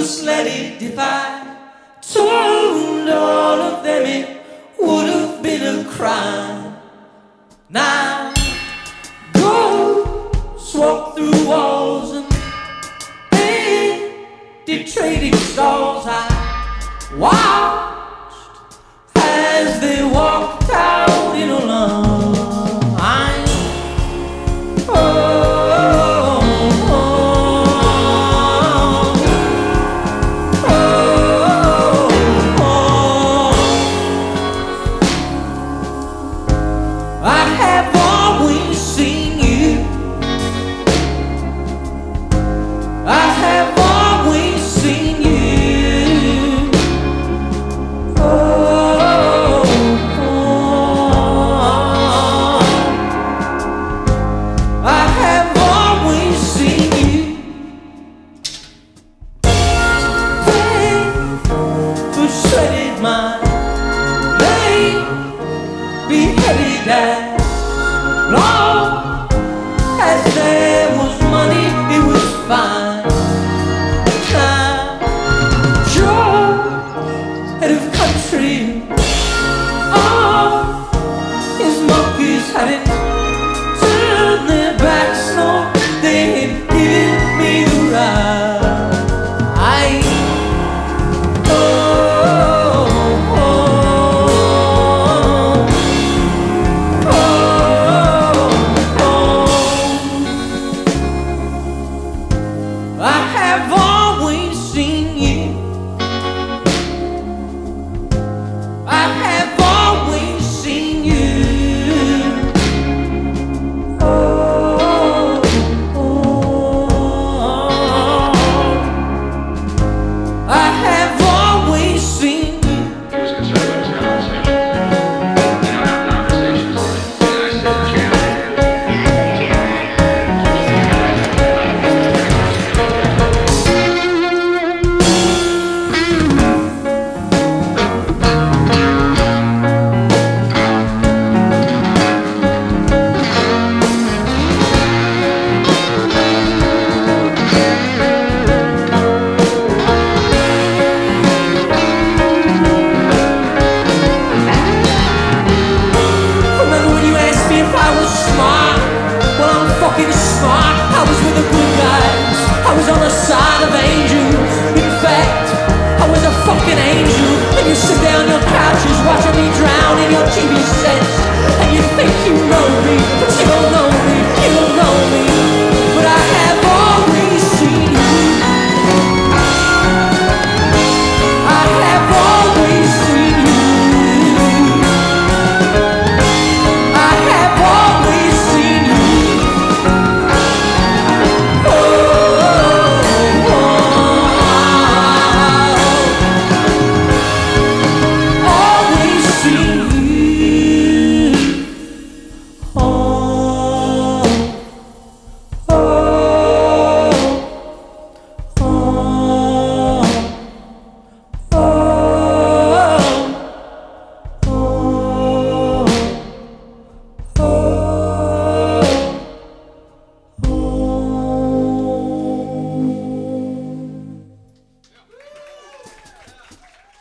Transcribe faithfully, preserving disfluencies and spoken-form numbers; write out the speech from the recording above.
just let it divide. Told all of them it would have been a crime. Now ghosts walk through walls and they did trading stalls. I watched as they walked out in a line. I have always seen you. I have always seen you. Oh, oh, I have always seen you. They persuaded my lane, beheaded as long as there was money, it was fine. Now, Joe, head of country, all his monkeys hadn't turned their backs, no, they had given me the ride. I I have always seen you. I have always seen you. Oh, oh, oh. I have always seen you. He was concerned about his conversation. You know, have conversations. And I said, Jim. Smart. I was with the good guys. I was on the side of angels. In fact, I was a fucking angel. And you sit down on your couches watching me drown in your T V sets, and you think you know me.